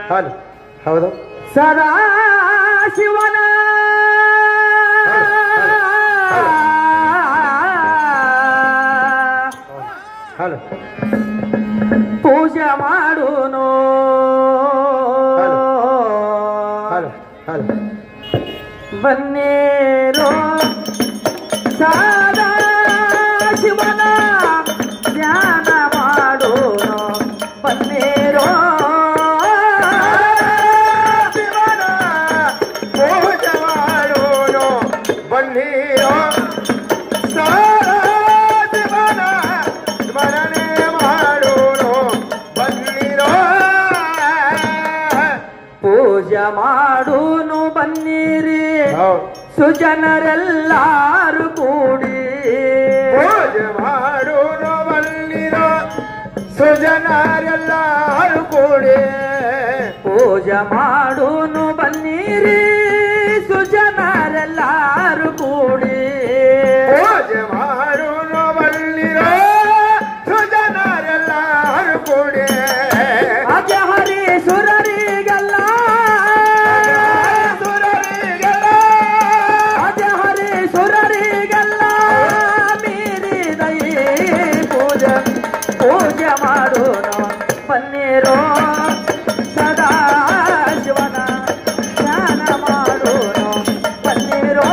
ಹೌದು ಹೌದು ಸದಾ ಶಿವನ ಹೌದು ಪೂಜೆ ಮಾಡೋನು ಹೌದು ಹೌದು ಬನ್ನೇರೋ ಸದಾ ಶಿವನ ಧ್ಯಾನ ಮಾಡೋನು ಬನ್ನೇರೋ ಶಿವನ ಪೂಜೆ ಮಾಡೋನು ಬನ್ನಿರೋ ಶಿವನ ಸ್ಮರಣೆ ಮಾಡೋನು ಬನ್ನಿರೋ ಪೂಜೆ ಮಾಡೋನು ಬನ್ನಿರಿ ಹೌದು ಸುಜನರೆಲ್ಲಾರು ಕೂಡಿ ಪೂಜೆ ಮಾಡೋನು ಬನ್ನಿರೋ ಸುಜನರೆಲ್ಲರೂ ಕೂಡಿ ಪೂಜೆ ಮಾಡೋನು ಬನ್ನಿರಿ ಸುಜನರೆಲ್ಲಾರು ಕೂಡಿ ಪೂಜೆ ಮಾಡೋನು ಬನ್ನಿರೋ ಸುಜನರೆಲ್ಲರೂ ಕೂಡಿ ಅಜ ಹರಿ ಸುರರಿಗೆಲ್ಲ ಅಜ ಹರಿ ಸುರರಿಗೆಲ್ಲ ಮೀರಿದ ಈ ಪೂಜೆ ಪೂಜೆ ಮಾಡೋನು ಬನ್ನಿರೋ ಸದಾ ಶಿವನ ಧ್ಯಾನ ಮಾಡೋನು ಬನ್ನಿರೋ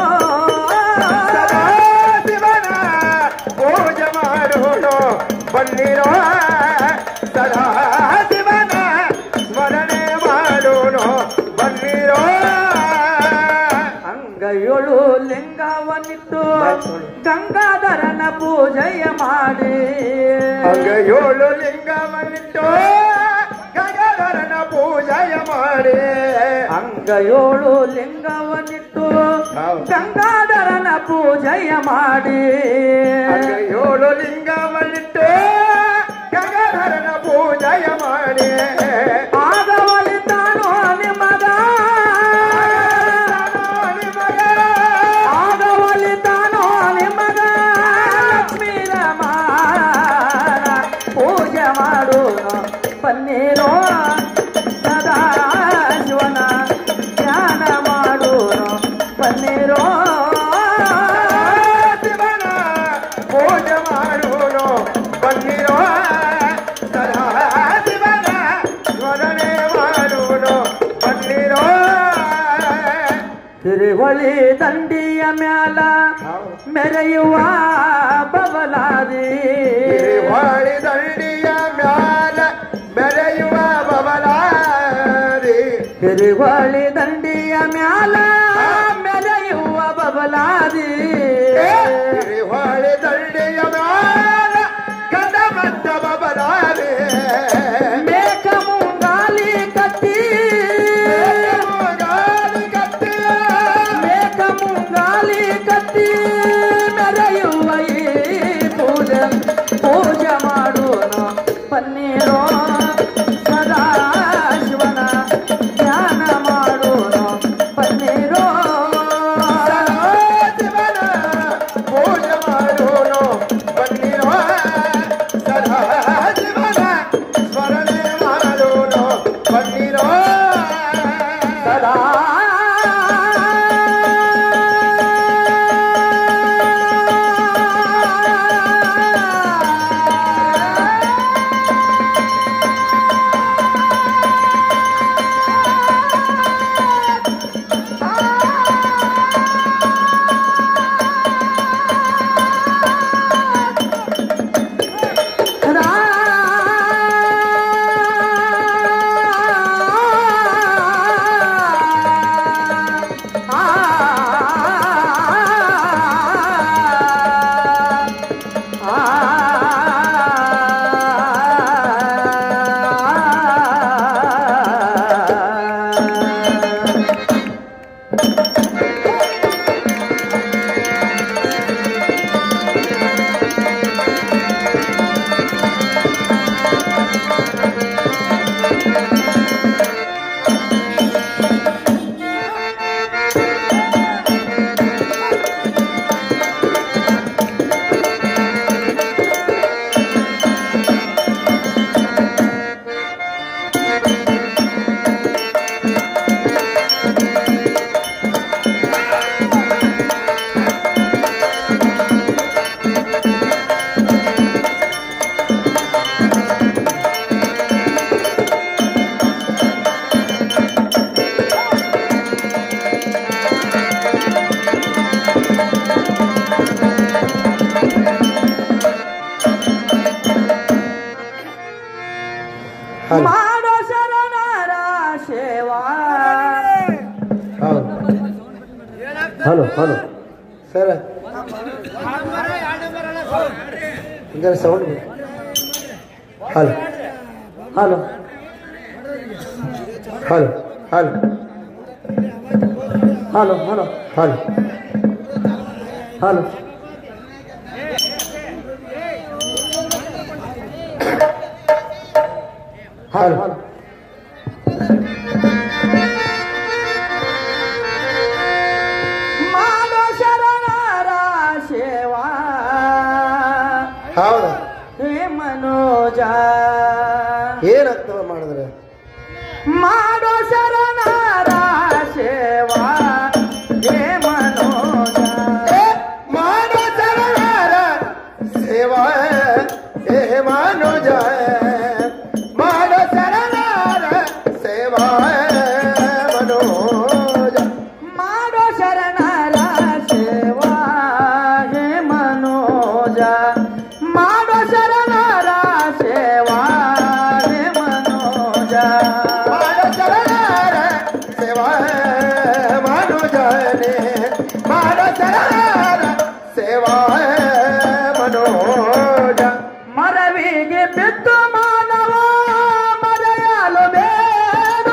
ಶಿವನ ಪೂಜೆ ಮಾಡೋನು ಬನ್ನಿರೋ ಸದಾ ಶಿವನ ಸ್ಮರಣೆ ಮಾಡೋನು ಬನ್ನಿರೋ ಅಂಗೈಯೊಳು ಲಿಂಗವನ್ನಿಟ್ಟು ಗಂಗಾಧರನ ಪೂಜೆಯ ಮಾಡಿ ಅಂಗೈಯೋಳು ಲಿಂಗವನ್ನಿಟ್ಟು ಗಂಗಾಧರನ ಪೂಜೆಯ ಮಾಡಿ ಅಂಗೈಯೊಳು ಲಿಂಗವನ್ನಿಟ್ಟು ಗಂಗಾಧರನ ಪೂಜೆಯ ಮಾಡಿ ಅಂಗೈಯೋಳು ಲಿಂಗವನ್ನಿಟ್ಟು ಗಂಗಾಧರನ ಪೂಜೆಯ ಮಾಡಿ ಆಗ ಒಲಿತಾನೋ ನಿಮಗ ಆಗ ಒಲಿತಾನೋ ನಿಮಗ ಲಕ್ಷ್ಮೀ ರಮಾನ ಪೂಜೆ ಮಾಡೋನು ಬನ್ನಿರೋ ಸದಾ ಶಿವನ ಧ್ಯಾನ ಮಾಡೋನು ಬನ್ನಿರೋ ಶಿವನ ಪೂಜೆ ಮಾಡೋನು ಬನ್ನಿರೋ ಸದಾ ಶಿವನ ಸ್ಮರಣೆ ಮಾಡೋನು ಬನ್ನಿರೋ ತಿರುವಳಿ ದಂಡಿಯ ಮ್ಯಾಲ ಮೆರೆಯುವ ಬಬಲಾದಿ ಹೊಳಿ ದಂಡಿಯ ಮ್ಯಾಲ ಮೆರೆಯುವ ಬಬಲಾದಿ ತಿರುವಳಿ ದಂಡಿಯ ಮ್ಯಾಲ ಮೆರೆಯುವ ಬಬಲಾದಿ ಹೊಳಿ ದಂಡಿಯ ಮ್ಯಾಲ ಗಂಡ ಮತ್ತ ಬಬಲಾದಿ ಮೇಕ ಮುಂಗಾಲಿ ಕತ್ತಿ ಗಾಳಿ ಕತ್ತಿಯ ಮೇಕ ಮುಂಗಾಲಿ ಕತ್ತಿ ಮೆರೆಯುವ ಈ ಪೂಜೆ ಪೂಜೆ ಮಾಡೋನು ಬನ್ನಿರೋ ಸದಾ ಶಿವನ ಧ್ಯಾನ ಮಾಡೋನು ಬನ್ನಿರೋ ಶಿವನ ಪೂಜೆ ಮಾಡೋನು ಬನ್ನಿರೋ ಸದಾ ಶಿವನ ಸ್ವರ ಹಲೋ ಹಲೋ ಸರ್ ಇದರ sound hello hello hello hello hello hello hello hello hello hello ಮಾಡೋ ಶರಣರ ಸೇವಾ ಹೌದಾ ಹೇ ಮನೋಜ ಏನಾಗ್ತವ ಮಾಡಿದ್ರೆ ಮಾಡೋ ಶರಣರ ಸೇವಾ ಹೇ ಮನೋಜ ಮಾಡೋ ಶರಣರ ಸೇವಾ ಹೇ ಮನೋಜ ಮಾಡೋ ಶರಣರ ಸೇವಾ ಮನೋಜ ಮಾಡೋ ಶರಣರ ಸೇವಾ ಹೇ ಮನೋಜ ಮಾಡೋ ಶರಣರ ಸೇವಾ ಹೇ ಮನೋಜ ಮಾಡೋ ಶರಣರ ಸೇವಾ ಮನೋಜನೆ ಮಾಡೋ ಶರಣರ ಸೇವಾ ಮನೋಜ ಮರವಿಗೆ ಬಿದ್ದು ಮಾನವ ಮರೆಯಲು ಬೇಡ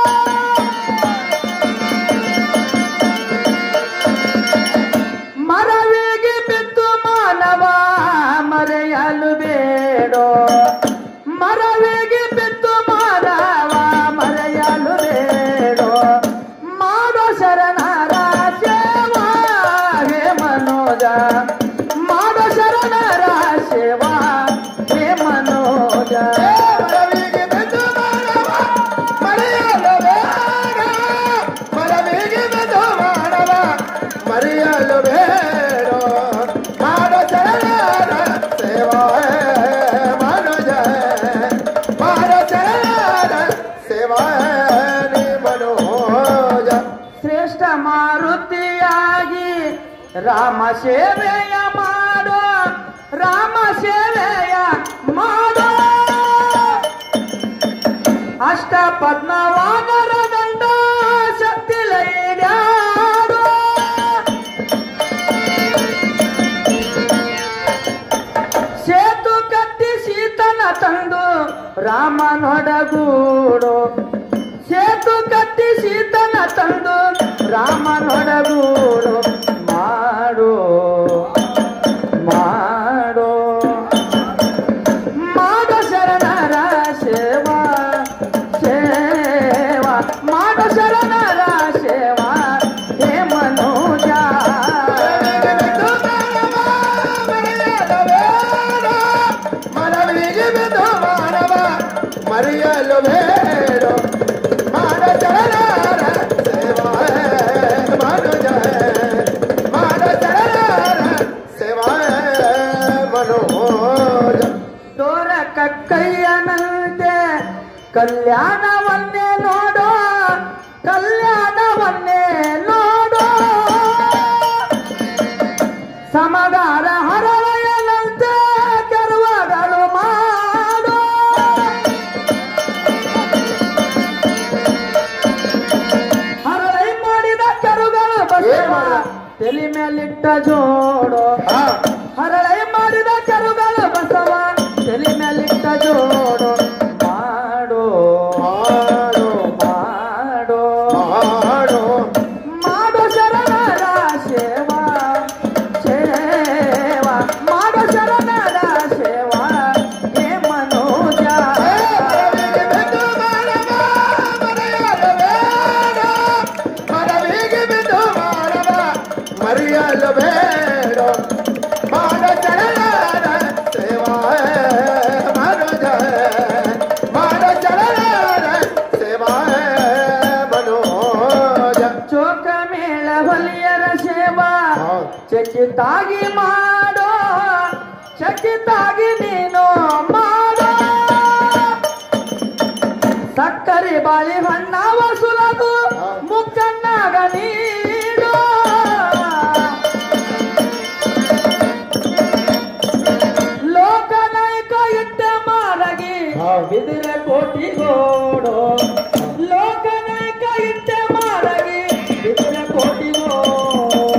ಮರವಿಗೆ ಬಿದ್ದು ಮಾನವ ಮರೆಯಲು ಬೇಡ ಮರವಿಗೆ ಬಿದ್ದು ಮಾನವ ಮರೆಯಲು ಬೇಡ ಮಾಡೋ ಶರಣರ ಸೇವಾ ಹೇ ಮನೋಜ ಮಾಡೋ ಶರಣರ ಸೇವಾ ಹೇ ಮನೋಜ ಮರವಿಗೆ ಬಿದ್ದು ಮಾನವ ಮರೆಯಲು ಬೇಡ ಮರವಿಗೆ ಬಿದ್ದು ಮಾನವ ಮರೆಯಲು ಬೇಡ ಮಾಡೋ ಶರಣರ ಸೇವಾ ಮನೋಜ ಮಾಡೋ ಶರಣರ ಸೇವಾ ಮನೋಜ ಶ್ರೇಷ್ಠ ಮಾರುತಿಯಾಗಿ ರಾಮ ಸೇವೆಯ ಮಾಡೋ ರಾಮ ಸೇವೆಯ ಮಾಡೋ ಅಷ್ಟ ಪದ್ಮವಾನರ ದಂಡ ಶಕ್ತಿ ಲೈಡ್ಯಾಡೋ ಸೇತು ಕಟ್ಟಿ ಸೀತನ ತಂದು ರಾಮನೊಡಗೂಡು ಸೇತು ಕಟ್ಟಿ ಸೀತನ ತಂದು ರಾಮನೊಡಗೂಡು ಮಾಡು ಮಾಡು ಮಾಡೋ ಶರಣರ ಸೇವಾ ಸೇವಾ ಮಾಡೋ ಶರಣರ ಸೇವಾ ಹೇ ಮನೋಜ ಮರವಿಗೆ ಬಿದ್ದು ಮಾನವ ಮರೆಯಲು ಬೇಡ ಮಾಡೋ ಶರಣರ ಸೇವಾ ಮನೋಜ ಮಾಡೋ ಶರಣರ ಸೇವಾ ಮನೋಜ ತೋರ ಕಕ್ಕಯ್ಯನಂತೆ ಕಲ್ಯಾಣವನ್ನೇ ನೋಡೋ ಕಲ್ಯಾಣವನ್ನೇ ನೋಡೋ ಸಮಗಾರ ಹರಳೆಯನಂತೆ ಕೆರುವಗಳು ಮಾಡೋ ಹರಳೈ ಮಾಡಿದ ಕೆರುಗಳು ಬಸವ ತಲೆ ಮೇಲಿಟ್ಟ ಜೋಡೋ ಹರಳೈ ಮಾಡಿದ ಕೆರುಗಳು ಬಸವ ತಲೆ ಮೇಲಿಟ್ಟ ಜೋಡೋ ಮಾಡೋ ಮಾಡೋ ಮಾಡೋ ಮಾಡೋ ಮಾಡೋ ಶರಣರ ಸೇವಾ ಸೇವಾ ಮಾಡೋ ಶರಣರ ಸೇವಾ ಹೇ ಮನೋಜ ಮರವಿಗೆ ಬಿದ್ದು ಮಾನವ ಮರೆಯಲು ಬೇಡ ಮರವಿಗೆ ಬಿದ್ದು ಮಾನವ ಮರೆಯಲು ಬೇಡ ಮಾಡೋ ಶರಣರ ಸೇವಾ ಮನೋಜ ಮಾಡೋ ಶರಣರ ಸೇವಾ ಮನೋಜ ಚೋಕ ಮೇಳ ಹೊಲಿಯರ ಸೇವಾ ಹೌದು. ಚಕಿತಾಗಿ ಮಾಡೋ ಚಕಿತಾಗಿ ನೀನು ಮಾಡೋ ಸಕ್ಕರೆ ಬಾಳೆಹಣ್ಣವ ಸುಲದು ಮುಕ್ಕಣ್ಣಾಗ ನೀಡೋ ಲೋಕನಾಯಕ ಇಟ್ಟ ಮಾರಗಿ ಬಿದಿರೆ ಕೋಟಿಗೋಡೋ ಲೋಕನಾಯಕ ಇಟ್ಟ ಮಾರಗಿ ಬಿದಿರೆ ಕೋಟಿಗೋಡೋ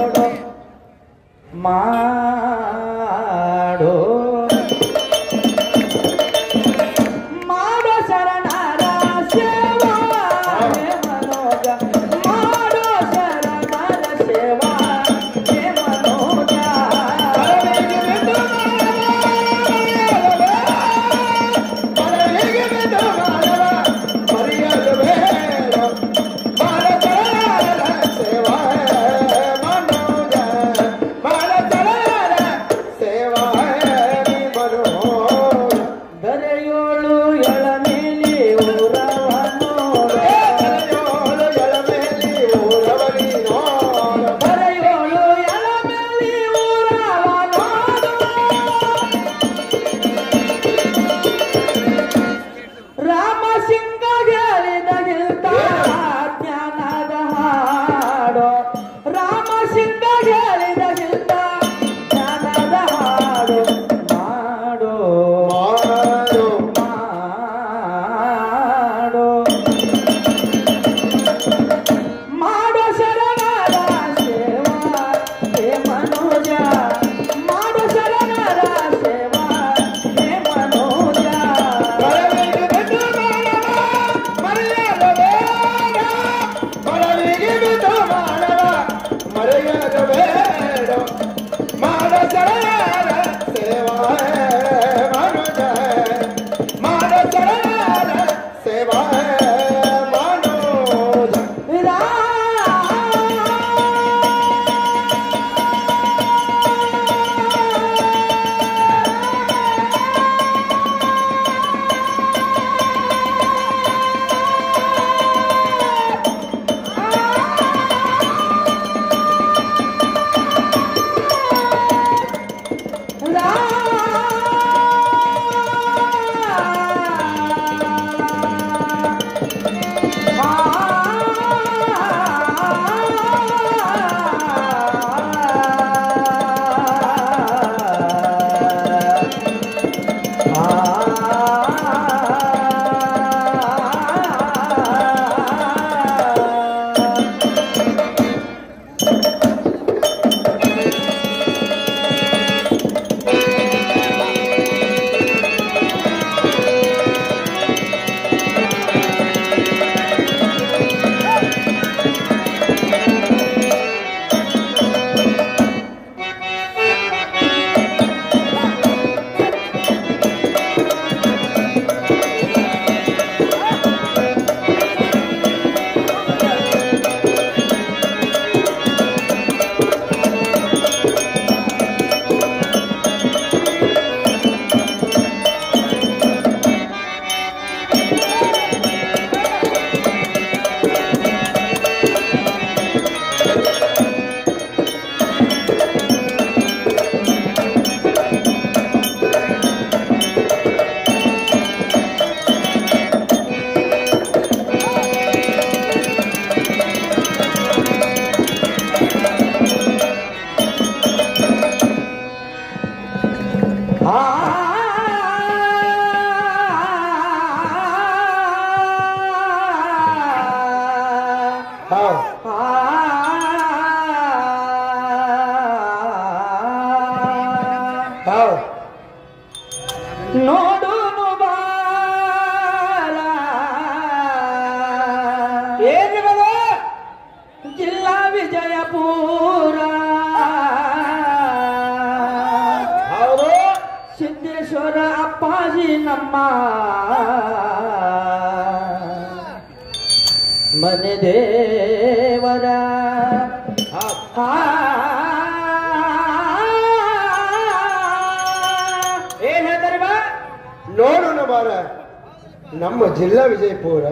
ನೋಡು ಏನಿರವ ಜಿಲ್ಲಾ ವಿಜಯಪುರ ಹೌದು ಸಿದ್ದೇಶ್ವರ ಅಪ್ಪಾಜಿ ನಮ್ಮ ಮನೆ ದೇವರ ಏನ್ ಹೇಳ್ತಾರೆ ಬಾ ನೋಡೋಣ ಬಾರ ನಮ್ಮ ಜಿಲ್ಲಾ ವಿಜಯಪುರ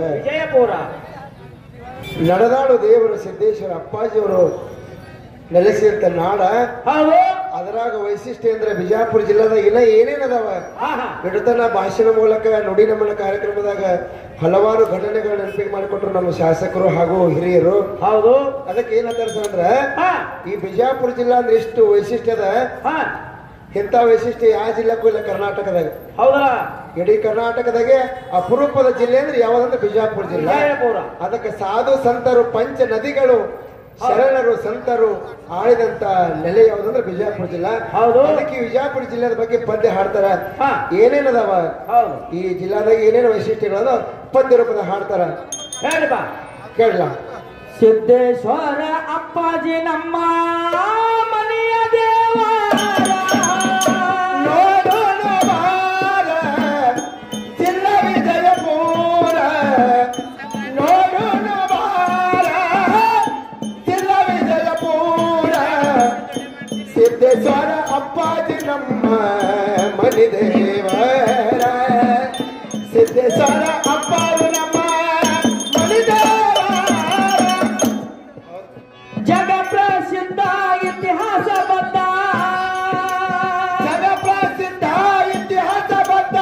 ನಡೆದಾಡು ದೇವರು ಸಿದ್ದೇಶ್ವರ ಅಪ್ಪಾಜಿಯವರು ನೆಲೆಸಿದಂತ ನಾಡ. ಅದರಾಗ ವೈಶಿಷ್ಟ್ಯ ಅಂದ್ರೆ ಬಿಜಾಪುರ ಜಿಲ್ಲಾದಾಗ ಇನ್ನ ಏನೇನದಾವ ಬಿಡುತನ ಭಾಷಣ ಮೂಲಕ ನುಡಿ ನಮನ ಕಾರ್ಯಕ್ರಮದಾಗ ಹಲವಾರು ಘಟನೆಗಳು ನೆನಪಿಗೆ ಮಾಡಿಕೊಟ್ರು ನಮ್ಮ ಶಾಸಕರು ಹಾಗೂ ಹಿರಿಯರು. ಹೌದು. ಅದಕ್ಕೆ ಏನಂತಾರ ಅಂದ್ರ ಈ ಬಿಜಾಪುರ ಜಿಲ್ಲಾ ಅಂದ್ರೆ ಎಷ್ಟು ವೈಶಿಷ್ಟ್ಯದ, ಇಂಥ ವೈಶಿಷ್ಟ್ಯ ಯಾವ ಜಿಲ್ಲೆಕ್ಕೂ ಇಲ್ಲ ಕರ್ನಾಟಕದಾಗ. ಹೌದಾ? ಇಡೀ ಕರ್ನಾಟಕದಾಗೆ ಅಪರೂಪದ ಜಿಲ್ಲೆ ಅಂದ್ರೆ ಯಾವ್ದಂದ್ರೆ ಬಿಜಾಪುರ ಜಿಲ್ಲಾ. ಅದಕ್ಕೆ ಸಾಧು ಸಂತರು ಪಂಚ ನದಿಗಳು ಶರಣರು ಸಂತರು ಆಳಿದಂತ ನೆಲೆ ಯಾವ್ದಂದ್ರೆ ಬಿಜಾಪುರ ಜಿಲ್ಲಾ. ಅದಕ್ಕೆ ವಿಜಯಪುರ ಜಿಲ್ಲೆದ ಬಗ್ಗೆ ಪದ್ಯ ಹಾಡ್ತಾರ. ಏನೇನದಾವ ಈ ಜಿಲ್ಲಾದಾಗ ಏನೇನು ವೈಶಿಷ್ಟ್ಯಗಳದ ಪದ್ಯ ರೂಪದ ಹಾಡ್ತಾರ ಕೇಳಲ್ಲ. ಸಿದ್ದೇಶ್ವರ ಅಪ್ಪಾಜಿ ನಮ್ಮ ಮನೆಯ ದೇವರ ನೋಡೋಣ ಬಾರ ಜಿಲ್ಲಾ ವಿಜಯಪುರ, ನೋಡೋಣ ಬಾರ ಜಿಲ್ಲಾ ವಿಜಯಪುರ, ಸಿದ್ದೇಶ್ವರ ಅಪ್ಪಾಜಿ ನಮ್ಮ ಮನೆ ದೇವರ, ಸಿದ್ದೇಶ್ವರ ಅಪ್ಪಾಜಿ ನಮ್ಮ ಮನೆ ದೇವರ. ಜಗ ಪ್ರಸಿದ್ಧ ಇತಿಹಾಸ ಬದ್ಧ, ಜಗ ಪ್ರಸಿದ್ಧ ಇತಿಹಾಸ ಬದ್ಧ.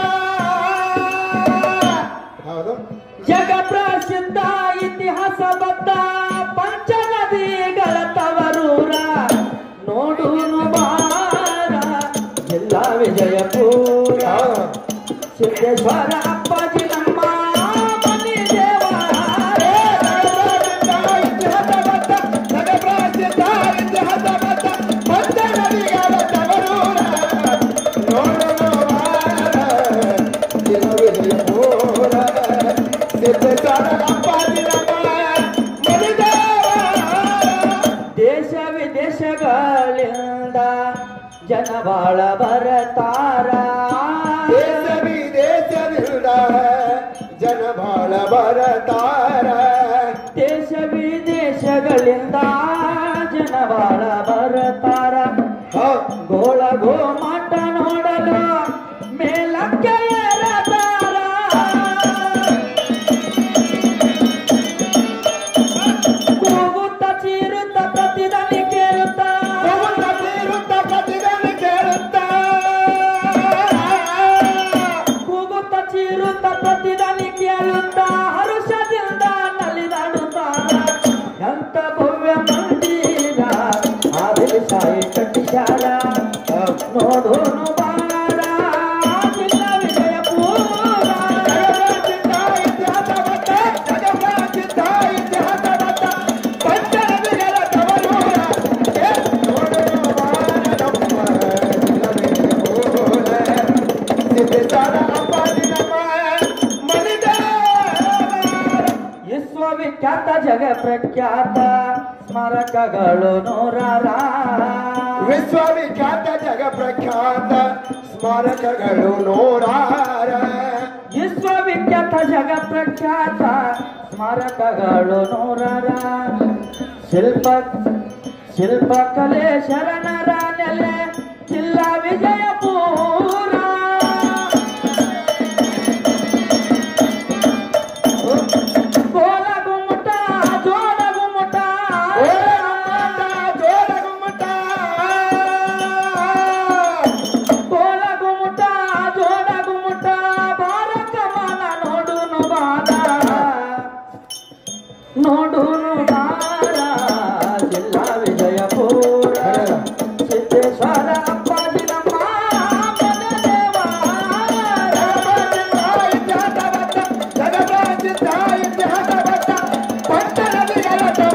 ಹೌದು. ಜಗ ಪ್ರಸಿದ್ಧ ಇತಿಹಾಸ ಬದ್ಧ ಪಂಚ ನದಿಗಳ ತವರೂರ, ನೋಡೂನು ಬಾರ ಜಿಲ್ಲಾ ವಿಜಯಪುರ, ಸಿದ್ದೇಶ್ವರ ಅಪ್ಪಾಜಿ ನಮ್ಮ ಮನೆ ದೇವರ. ದೇಶ ವಿದೇಶಗಳಿಂದ ಜನ ಬಾಳ ಬರತಾರ, ದೇಶ ವಿದೇಶದಿಂದ ಜನ ಬಾಳ ಬರತಾರ, ದೇಶ ವಿದೇಶಗಳಿಂದ ಜನ ಬಾಳ ಬರತಾರ. ಗೋಳ ಗೋಮಾಟ ನೋಡಲು ಮೇಲಕ್ಕೆ ಏರತಾರ, ಕೂಗುತ್ತ ಚೀರುತ್ತ ಪ್ರತಿದಲ್ಲಿ ಕೇಳುತ್ತ, ಕೂಗುತ್ತ ಚೀರುತ್ತ ಪ್ರತಿದಲ್ಲಿ ಕೇಳುತ್ತ ಹರುಷದಿಂದ ನಲಿದಾಡುತ್ತಾರ. ಎಂತ ಭವ್ಯ ಮಂದಿರ ಆದಿಸಾಯಿ ಕಟ್ಟಿಸಾರ, ನೋಡೋನು ಬಾರ ಜಿಲ್ಲಾ ವಿಜಯಪುರ. ವಿಶ್ವವಿಖ್ಯಾತ ಜಗ ಪ್ರಖ್ಯಾತ ಸ್ಮಾರಕಗಳು ನೂರಾರ, ವಿಶ್ವವಿಖ್ಯಾತ ಜಗ ಪ್ರಖ್ಯಾತ ಸ್ಮಾರಕಗಳು ನೂರಾರ, ವಿಶ್ವವಿಖ್ಯಾತ ಜಗ ಪ್ರಖ್ಯಾತ ಸ್ಮಾರಕಗಳು ನೂರಾರ. ಶಿಲ್ಪಕಲೆ ಶರಣರ ನೆಲೆ ಜಿಲ್ಲಾ ವಿಜಯಪುರ, ಗೋಲಗುಮ್ಮಟ ಜೋಡಗುಮ್ಮಟ, ಗೋಲಗುಮ್ಮಟ ಜೋಡಗುಮ್ಮಟ ಭಾರತಮಾನ ನೋಡುನು ಬಾರ, ನೋಡುನು ಬಾರ ಜಿಲ್ಲಾ ವಿಜಯಪುರ, ಸಿದ್ದೇಶ್ವರ ಅಪ್ಪಾಜಿ ನಮ್ಮ ಮನೆ ದೇವರ. ಜಗ ಪ್ರಸಿದ್ಧ ಇತಿಹಾಸ ಬದ್ಧ ಪಂಚ ನದಿಗಳ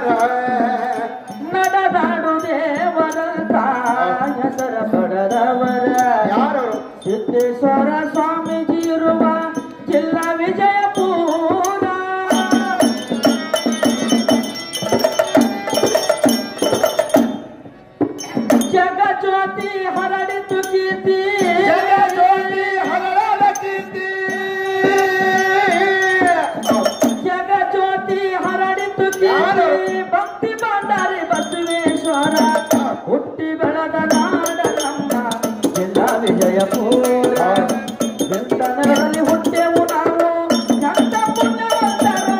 ನಡೆದಾಡು ದೇವರಂತ ಹೆಸರ ಪಡೆದವರ ಯಾರು ಸಿದ್ದೇಶ್ವರ ಸ್ವಾಮೀಜಿ ಇರುವ ಜಿಲ್ಲಾ ವಿಜಯಪುರ ಜಗಜ್ಯೋತಿ ಹರಡಿತು ಕೀರ್ತಿ ಜಗಜ್ಯೋತಿ ಹರಳದ ಕೀರ್ತಿ ಜಗಜ್ಯೋತಿ ಹರಡಿತು ಕೀರ್ತಿ ಭಕ್ತಿ ಭಂಡಾರಿ ಬಸವೇಶ್ವರ ಹುಟ್ಟಿ ಬೆಳೆದ ನಾಡ ನಮ್ಮ ಜಿಲ್ಲಾ ವಿಜಯಪುರ ಬೆಂತನರಲ್ಲಿ ಹುಟ್ಟೆವು ನಾವು ಚಂದ ಪುಣ್ಯವಂತರು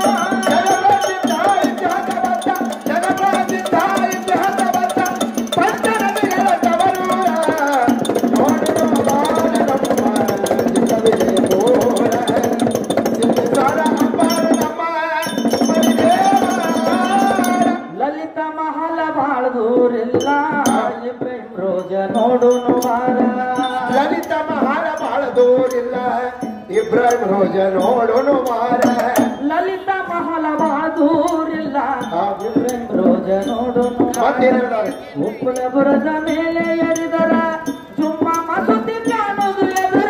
ಲಲಿತ ಮಹಲ ಬಾಳ ದೂರಿಲ್ಲ ಇಬ್ರಾಹಿಂ ರೋಜ ನೋಡುನು ವಾರ ಲಲಿತ ಮಹಾರ ಬಾಳ ದೂರಿಲ್ಲ ಇಬ್ರಾಹಿಂ ರೋಜ ನೋಡೋನು ಮಾರ ಲಲಿತ ಮಹಲ ಬಾಳ ದೂರಿಲ್ಲ ಇಬ್ರಾಹಿಂ ರೋಜ ನೋಡುನು ಉಪ್ಪುಲ ಬುರದ ಮೇಲೆ ಎರಿದರ ಜುಮ್ಮ ಮಸೂತಿ ಕಾಣುದು ಎದುರ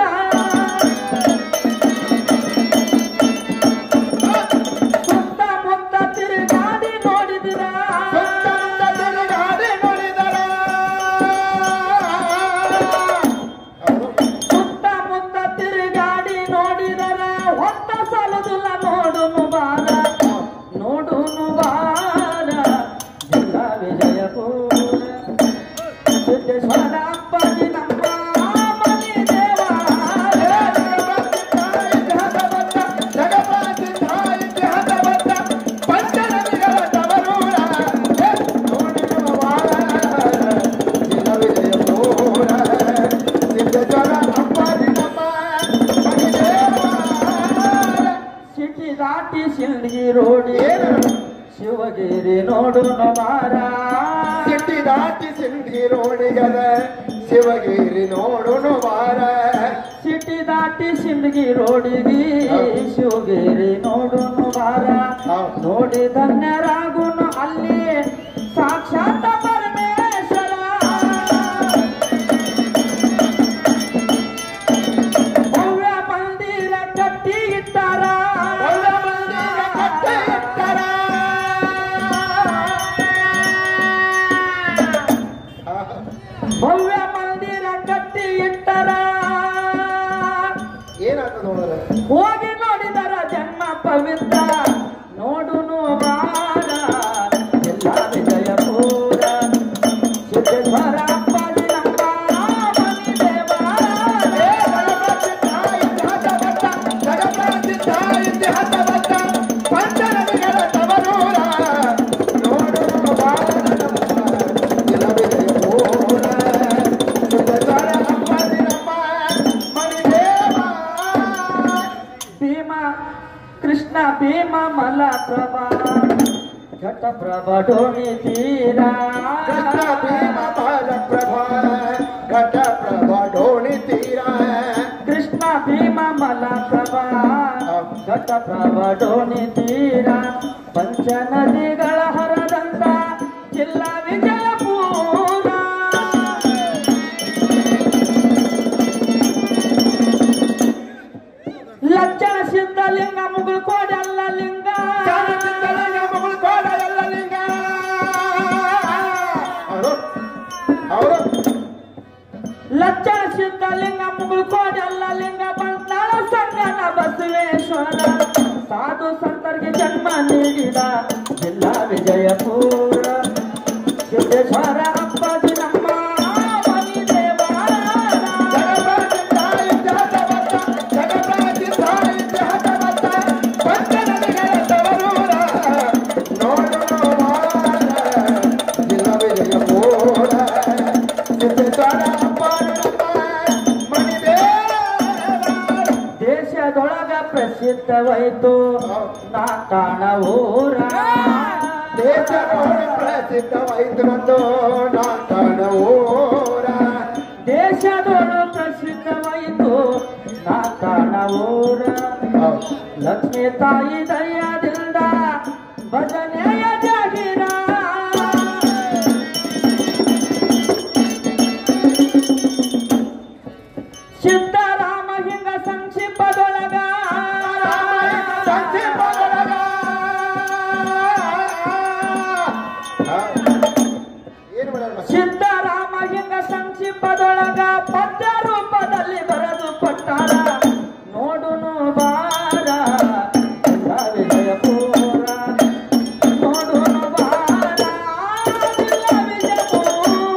ಸುತ್ತಮುತ್ತ ತಿರುಗಾಡಿ ನೋಡಿದಿರ ಸುತ್ತಮುತ್ತ ತಿರುಗಾಡಿ ನೋಡಿದರ ಹೊತ್ತ ಸಲುದಿಲ್ಲ ನೋಡುನು ಬಾರ ನೋಡುನು ಬಾರ ಜಿಲ್ಲಾ ವಿಜಯಪುರ ಸಿದ್ದೇಶ್ವರ ಅಪ್ಪಾಜಿ ನಮ್ಮ ಮನೆ ಸಿಟಿ ದಾಟಿ ಸಿಂದಗಿ ರೋಡಿ ಶಿವಗಿರಿ ನೋಡುನು ಮಾರ ಸಿಟಿ ದಾಟಿ ಸಿಂಧಿ ರೋಡಿಗದ ಶಿವಗಿರಿ ನೋಡುನು ಮಾರ ಸಿಟಿ ದಾಟಿ ಸಿಂದಗಿ ರೋಡಿಗಿ ಶಿವಗಿರಿ ನೋಡುನು ಮಾರ ನೋಡಿ ಧನ್ಯರಾಗುನು ಅಲ್ಲಿ ಸಾಕ್ಷಾತ್ ಪರಮೇಶ್ವರ ಭವ್ಯ ಮಂದಿರ ಕಟ್ಟಿ ಇಟ್ಟಾರ ಭವ್ಯ ಮಂದಿರ ಕಟ್ಟಿ ಇಟ್ಟರ ಏನಾಗ್ತದೆ ನೋಡಿದ್ರೆ ಹೋಗಿ ನೋಡಿದರ ಜನ್ಮ ಪವಿತ್ರ ನೋಡುನು ಬಾರ ಜಿಲ್ಲಾ ವಿಜಯಪುರ ಸಿದ್ದೇಶ್ವರ ಅಪ್ಪಾಜಿ ನಮ್ಮ ಮನೆ ಭೀಮ ಕೃಷ್ಣ ಭೀಮ ಮಲಪ್ರಭಾ ಘಟಪ್ರಭಾ ಡೋಣಿ ತೀರ ಕೃಷ್ಣ ಭೀಮ ಬಾಲಪ್ರಭಾ ಘಟಪ್ರಭಾ ಡೋಣಿ ತೀರ ಕೃಷ್ಣ ಭೀಮ ಮಲಪ್ರಭಾ ಘಟಪ್ರಭಾ ಡೋಣಿ ತೀರ ಪಂಚ ನದಿಗಳ ಹರದಂತ ಜಿಲ್ಲಾ ವಿಜಯಪುರ ಲಕ್ಷಣ ಸಿದ್ಧಲಿಂಗ ಮುಗುಳ್ಕೋಡಿ ಅಲ್ಲ ಲಿಂಗ ಲಕ್ಷಣ ಸಿದ್ಧಲಿಂಗ ಮುಗುಳ್ಕೋಡಿ ಅಲ್ಲ ಲಿಂಗ ಬಂತಾಳ ಸಂಗನ ಬಸವೇಶ್ವರ ಸಾಧು ಸಂತರಿಗೆ ಜನ್ಮ ನೀಡಿದ ಜಿಲ್ಲಾ ವಿಜಯಪುರ ಸಿದ್ದೇಶ್ವರ ಅಪ್ಪಾಜಿ ನಮ್ಮ ಮನೆ ದೇವರ ದೇಶದೊಳಗ ಪ್ರಸಿದ್ಧವಾಯಿತು ನಾ ಕಾಣ ಊರ ದೇಶದೊಳಗ ಪ್ರಸಿದ್ಧವಾಯಿತು ನಂದು ನಾ ಕಾಣ ಊರ ದೇಶದೊಳಗ ಪ್ರಸಿದ್ಧವಾಯಿತು ನಾ ಕಾಣ ಊರ ಲಕ್ಷ್ಮೀ ತಾಯಿ ದಯದಿಂದ ಭಜನೆಯ ಜಾಗಿರ ಸಿದ್ದರಾಮ ಹಿಂಗ ಸಂಕ್ಷಿಪದೊಳಗ ಸಿದ್ದರಾಮ ಹಿಂಗ ಸಂಕ್ಷಿಪದೊಳಗ ಪದ್ಯ ರೂಪದಲ್ಲಿ ಬರೆದು ಕೊಟ್ಟಾರ ನೋಡುನು ಬಾರ ವಿಜಯಪುರ ನೋಡುನು ಬಾರ ವಿಜಯಪುರ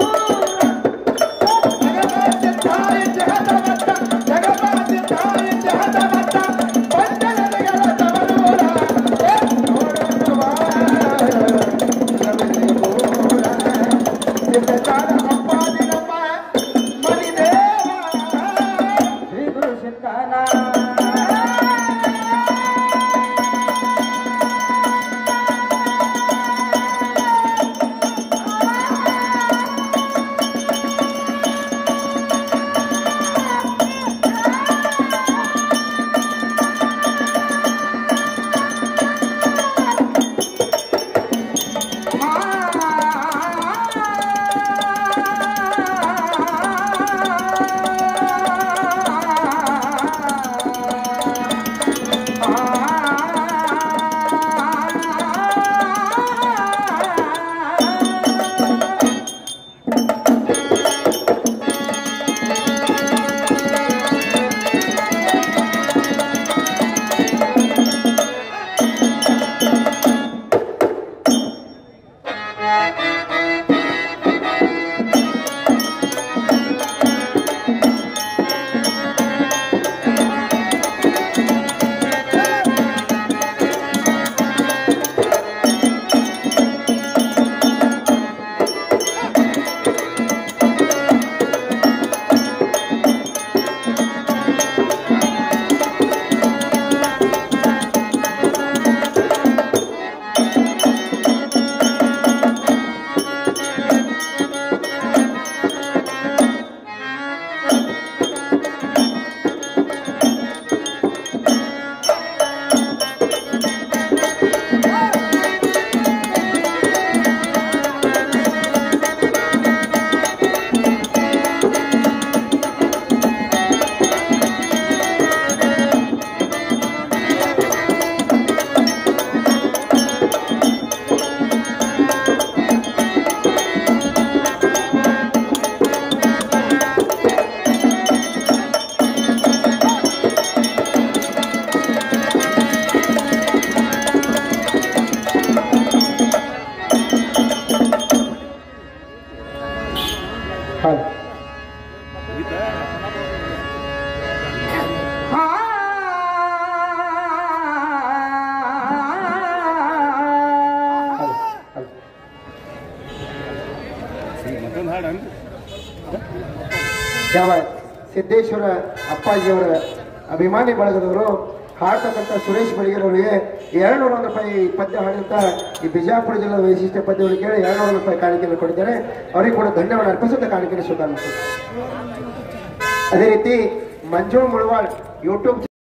ಯಾವ ಸಿದ್ದೇಶ್ವರ ಅಪ್ಪಾಜಿಯವರ ಅಭಿಮಾನಿ ಬಳಗದವರು ಹಾಡ್ತಕ್ಕಂಥ ಸುರೇಶ್ ಬಳಿಗರವರಿಗೆ 201 ರೂಪಾಯಿ ಪದ್ಯ ಹಾಡಿದಂತ ಈ ಬಿಜಾಪುರ ಜಿಲ್ಲಾ ವೈಶಿಷ್ಟ್ಯ ಪದ್ಯವನ್ನು ಕೇಳಿ 201 ರೂಪಾಯಿ ಕಾಣಿಕೆಯನ್ನು ಕೊಟ್ಟಿದ್ದಾರೆ. ಅವರಿಗೆ ಕೂಡ ಧನ್ಯವಾದ ಅರ್ಪಿಸುತ್ತಾ ಕಾಣಿಕೆಯನ್ನು ಸ್ವೀಕಾರ. ಅದೇ ರೀತಿ ಮಂಜು ಮುಳವಾಳ್ ಯೂಟ್ಯೂಬ್